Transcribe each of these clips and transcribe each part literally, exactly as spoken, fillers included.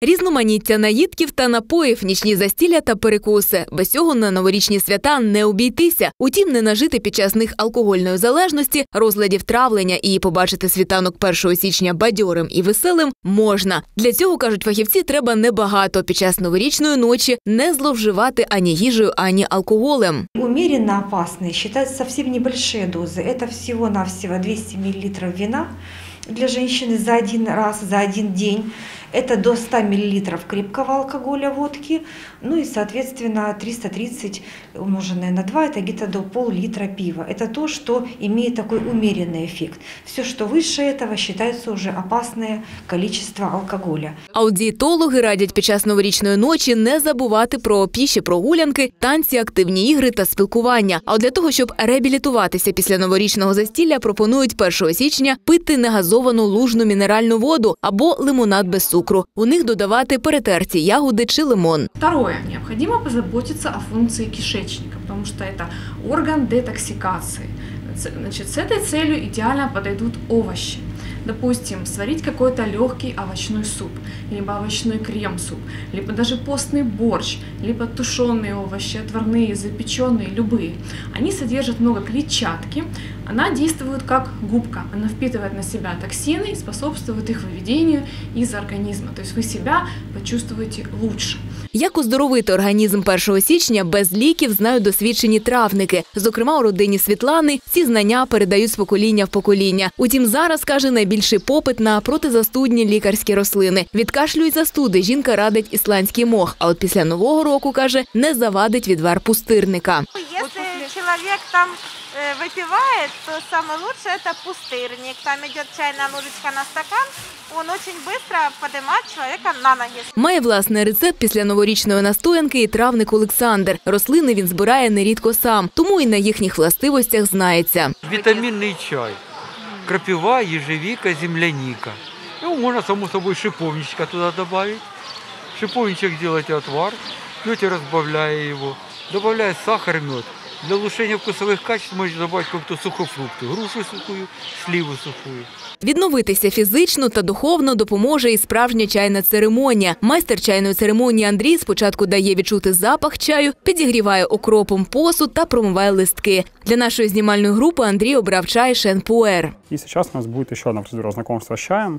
Різноманіття наїдків та напоїв, нічні застілля та перекуси. Без цього на новорічні свята не обійтися. Утім, не нажити під час них алкогольної залежності, розладів травлення і побачити світанок першого січня бадьорим і веселим можна. Для цього, кажуть фахівці, треба небагато. Під час новорічної ночі не зловживати ані їжею, ані алкоголем. Умеренно опасные считаются совсем небольшие дозы. Это всего-навсего двести миллилитров вина для женщины за один раз, за один день. Это до ста миллилитров крепкого алкоголя, водки, ну и, соответственно, триста тридцать умноженное на два, это где-то до пол-литра пива. Это то, что имеет такой умеренный эффект. Все, что выше этого, считается уже опасное количество алкоголя. А от дієтологи радять під час новорічної ночі не забувати про піші прогулянки, танці, активні ігри та спілкування. А от для того, щоб реабілітуватися після новорічного застілля, пропонують першого січня пити негазовану лужну мінеральну воду або лимонад без цукру. У них додавати перетерті ягоди чи лимон. Второе. Необходимо позаботиться о функции кишечника, потому что это орган детоксикации. Значит, с этой целью идеально подойдут овощи. Допустим, сварить какой-то легкий овощной суп, либо овощной крем-суп, либо даже постный борщ, либо тушеные овощи, отварные, запеченные, любые. Они содержат много клетчатки, она действует как губка, она впитывает на себя токсины и способствует их выведению из организма. То есть вы себя почувствуете лучше. Як оздоровити організм першого січня без ліків, знають досвідчені травники. Зокрема, у родині Світлани ці знання передають з покоління в покоління. Утім, зараз, каже, найбільший попит на протизастудні лікарські рослини. Від кашлю і застуди жінка радить ісландський мох, а от після Нового року, каже, не завадить відвар пустирника. Если человек там э, выпивает, то самое лучшее это пустырник. Там идет чайная ложечка на стакан, он очень быстро поднимает человека на ноги. Має власний рецепт після новорічної настоянки і травник Олександр. Рослини він збирає нерідко сам, тому і на їхніх властивостях знається. Вітамінний чай, крапива, ежевика, земляника. Ну, можно, само собой, шиповничка туда добавить. Шиповничек делаете отвар, пьете, разбавляя его, добавляя сахар и мед. Для улучшения вкусовых качеств можете добавить как-то сухофрукты, грушу сухую, сливу сухую. Відновитися фізично та духовно допоможе і справжня чайна церемонія. Майстер чайної церемонії Андрій спочатку дає відчути запах чаю, підігріває окропом посуд та промиває листки. Для нашої знімальної групи Андрій обрав чай Шен Пуер. И сейчас у нас будет еще одна процедура знакомства с чаем.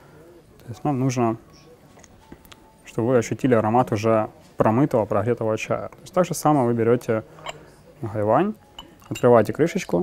То есть нам нужно, чтобы вы ощутили аромат уже промытого, прогретого чая. То есть так же самое вы берете гайвань, открываете крышечку,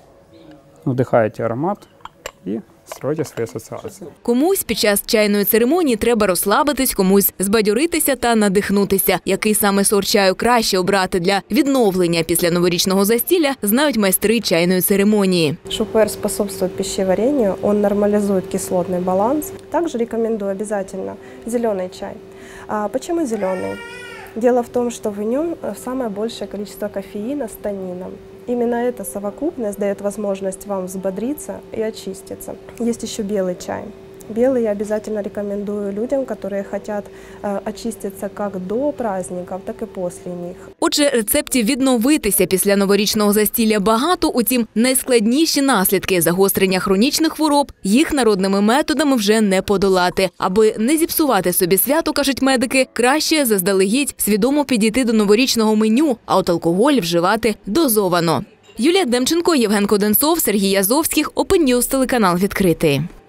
вдыхаете аромат и строите свої асоціації. Комусь під час чайної церемонії треба розслабитись, комусь збадьоритися та надихнутися. Який саме сорт чаю краще обрати для відновлення після новорічного застілля, знають майстри чайної церемонії. Шупуэр способствует пищеварению, он нормализует кислотный баланс. Также рекомендую обязательно зеленый чай. А почему зеленый? Дело в том, что в нем самое большее количество кофеина с танином. Именно эта совокупность дает возможность вам взбодриться и очиститься. Есть еще белый чай. Белый я обязательно рекомендую людям, которые хотят э, очиститься как до праздников, так и после них. Отже, рецептів відновитися після новорічного застілля багато, утім, найскладніші наслідки загострення хронічних хвороб їх народними методами вже не подолати. Аби не зіпсувати собі свято, кажуть медики, краще заздалегідь свідомо підійти до новорічного меню, а от алкоголь вживати дозовано. Юлія Демченко, Євген Коденцов, Сергій Язовських, Open News, телеканал «Відкритий».